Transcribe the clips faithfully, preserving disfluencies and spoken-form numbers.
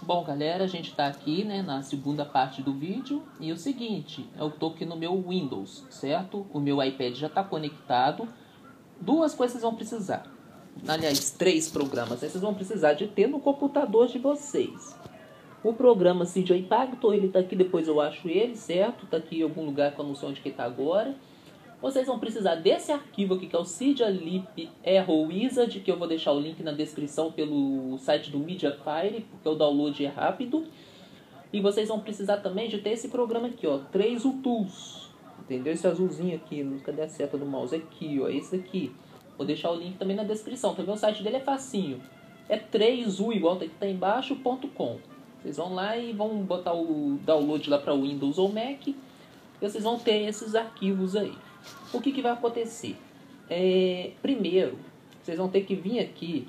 Bom, galera, a gente está aqui, né, na segunda parte do vídeo. E o seguinte, eu estou aqui no meu Windows, certo? O meu iPad já está conectado. Duas coisas vocês vão precisar. Aliás, três programas. Vocês vão precisar de ter no computador de vocês. O programa Cydia Impactor, ele está aqui, depois eu acho ele, certo? Está aqui em algum lugar que eu não sei onde que está agora. Vocês vão precisar desse arquivo aqui, que é o Cydia Lip Error Wizard, que eu vou deixar o link na descrição pelo site do Mediafire, porque o download é rápido. E vocês vão precisar também de ter esse programa aqui, ó, três U Tools. Entendeu? Esse azulzinho aqui, cadê a seta do mouse? Aqui, ó, esse aqui. Vou deixar o link também na descrição. Também o site dele é facinho. É três U, igual tá aí embaixo, ponto com. Vocês vão lá e vão botar o download lá para Windows ou Mac. E vocês vão ter esses arquivos aí. O que, que vai acontecer? É, primeiro, vocês vão ter que vir aqui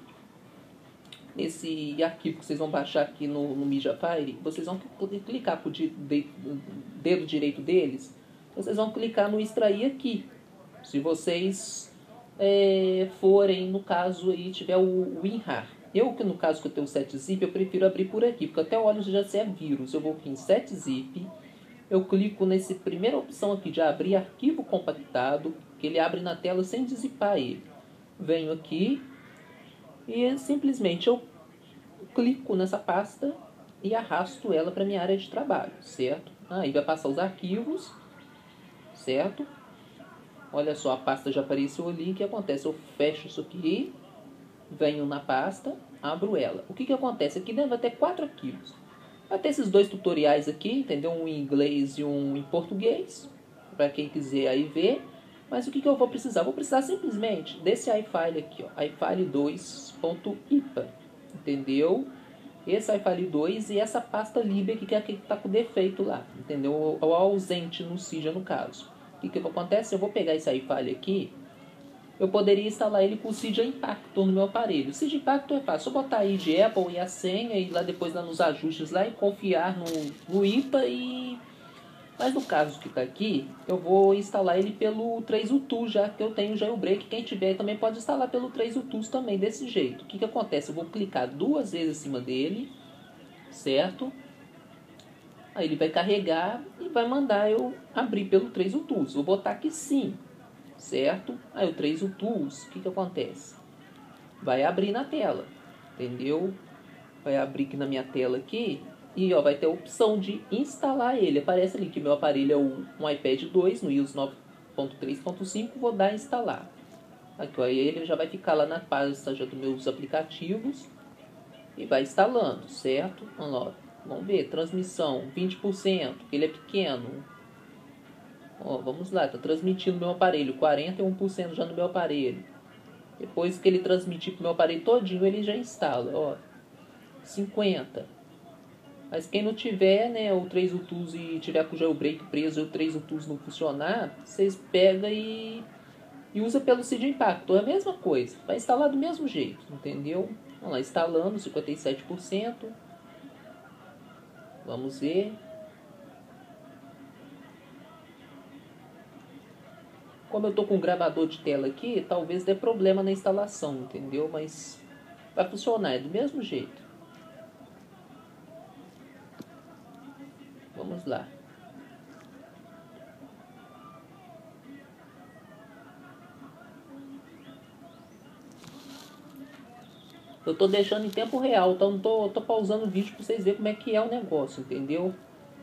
nesse arquivo que vocês vão baixar aqui no, no Mediafire. Vocês vão clicar com o dedo direito deles. Vocês vão clicar no extrair aqui. Se vocês é, forem, no caso, aí tiver o WinRAR. Eu, que no caso que eu tenho o sete zip, eu prefiro abrir por aqui, porque até olho já se é vírus. Eu vou aqui em sete zip. Eu clico nessa primeira opção aqui de abrir arquivo compactado, que ele abre na tela sem dizipar ele. Venho aqui e simplesmente eu clico nessa pasta e arrasto ela para minha área de trabalho, certo? Aí vai passar os arquivos, certo? Olha só, a pasta já apareceu ali. O que acontece? Eu fecho isso aqui, venho na pasta, abro ela. O que, que acontece? Aqui dentro vai ter quatro arquivos. Vai ter esses dois tutoriais aqui, entendeu? Um em inglês e um em português, para quem quiser aí ver. Mas o que, que eu vou precisar? Vou precisar simplesmente desse iFile aqui, ó, ifile dois ponto i p a, entendeu? Esse ifile dois e essa pasta lib aqui, que é a que está com defeito lá, entendeu? Ou ausente no Cydia, no caso. O que, que acontece? Eu vou pegar esse ifile aqui. Eu poderia instalar ele com o Cydia Impactor no meu aparelho. O Cydia Impactor é fácil. Eu botar aí de Apple e a senha e lá depois lá nos ajustes lá e confiar no, no I P A e... Mas no caso que está aqui, eu vou instalar ele pelo três U Tools, já que eu tenho jailbreak. Quem tiver também pode instalar pelo três U Tools também, desse jeito. O que, que acontece? Eu vou clicar duas vezes em cima dele, certo? Aí ele vai carregar e vai mandar eu abrir pelo três U Tools. Vou botar aqui sim. Certo? Aí o três U Tools, o que, que acontece? Vai abrir na tela, entendeu? Vai abrir aqui na minha tela aqui e ó, vai ter a opção de instalar ele. Aparece ali que meu aparelho é um, um iPad dois no iOS nove ponto três ponto cinco. Vou dar instalar. Aqui ó, aí ele já vai ficar lá na pasta já dos meus aplicativos e vai instalando, certo? Vamos lá, vamos ver, transmissão vinte por cento, ele é pequeno. Ó, vamos lá, está transmitindo no meu aparelho, quarenta e um por cento já no meu aparelho. Depois que ele transmitir para o meu aparelho todinho, ele já instala, ó, cinquenta. Mas quem não tiver, né, o três U Tools e tiver com o jailbreak preso e o três U Tools não funcionar, vocês pegam e, e usa pelo Cydia Impactor, é a mesma coisa, vai instalar do mesmo jeito, entendeu? Vamos lá, instalando, cinquenta e sete por cento. Vamos ver. Como eu tô com um gravador de tela aqui, talvez dê problema na instalação, entendeu? Mas vai funcionar, é do mesmo jeito. Vamos lá. Eu tô deixando em tempo real, então não tô, tô pausando o vídeo pra vocês verem como é que é o negócio, entendeu?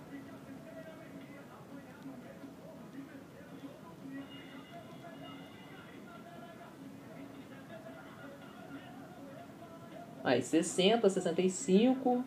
Aí, sessenta, sessenta e cinco.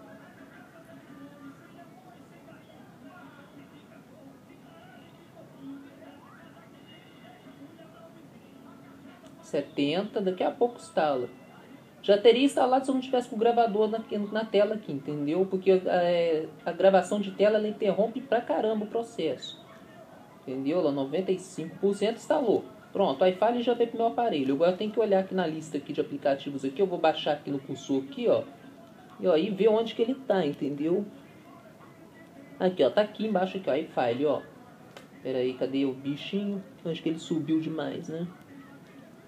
setenta, daqui a pouco instala. Já teria instalado se eu não tivesse com o gravador na, na tela aqui, entendeu? Porque é, a gravação de tela ela interrompe pra caramba o processo. Entendeu? Lá noventa e cinco por cento instalou. Pronto, o iFile já veio pro meu aparelho. Agora eu tenho que olhar aqui na lista aqui de aplicativos aqui. Eu vou baixar aqui no cursor aqui, ó. E, ó, e ver onde que ele tá, entendeu? Aqui, ó. Tá aqui embaixo aqui, ó. iFile, ó. Pera aí, cadê o bichinho? Acho que ele subiu demais, né?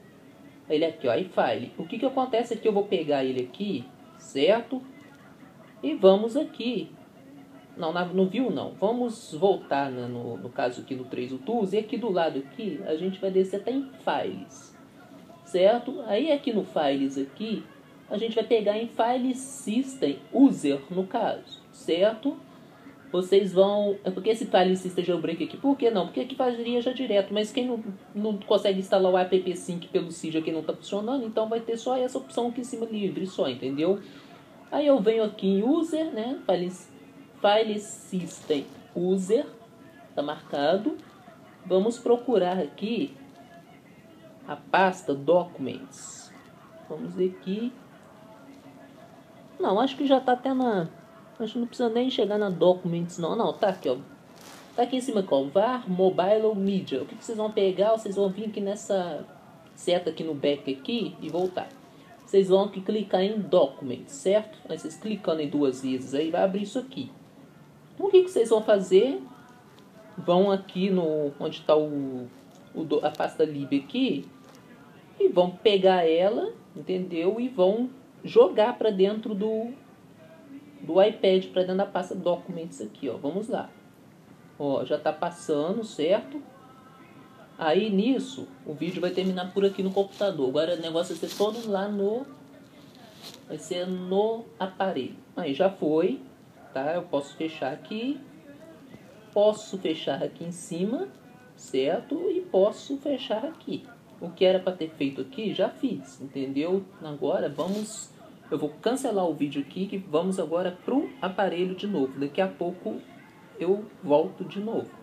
Ele aqui, ó. iFile. O que que acontece aqui? Eu vou pegar ele aqui, certo? E vamos aqui, não, no View não, vamos voltar né, no, no caso aqui no três U Tools, e aqui do lado aqui, a gente vai descer até em Files, certo? Aí aqui no Files aqui, a gente vai pegar em File System User, no caso, certo? Vocês vão... É porque esse File System Jailbreak aqui, por que não? Porque aqui faria já direto, mas quem não, não consegue instalar o app sync pelo C I D aqui não está funcionando, então vai ter só essa opção aqui em cima livre, só, entendeu? Aí eu venho aqui em User, né? File, File System User, tá marcado. Vamos procurar aqui a pasta Documents. Vamos ver aqui. Não, acho que já tá até na... Acho que não precisa nem chegar na Documents, não. Não, tá aqui, ó. Tá aqui em cima, ó. Var Mobile Media. O que, que vocês vão pegar? Vocês vão vir aqui nessa seta aqui no back aqui e voltar. Vocês vão aqui clicar em Documents, certo? Aí vocês clicando em duas vezes aí vai abrir isso aqui. Então o que, que vocês vão fazer? Vão aqui no onde está o, o, a pasta lib aqui e vão pegar ela, entendeu? E vão jogar para dentro do, do iPad, para dentro da pasta Documents aqui, ó. Vamos lá. Ó, já está passando, certo? Aí nisso, o vídeo vai terminar por aqui no computador. Agora o negócio vai ser todo lá no... Vai ser no aparelho. Aí já foi, tá? Eu posso fechar aqui. Posso fechar aqui em cima, certo? E posso fechar aqui. O que era para ter feito aqui, já fiz, entendeu? Agora vamos... Eu vou cancelar o vídeo aqui, que vamos agora pro aparelho de novo. Daqui a pouco eu volto de novo.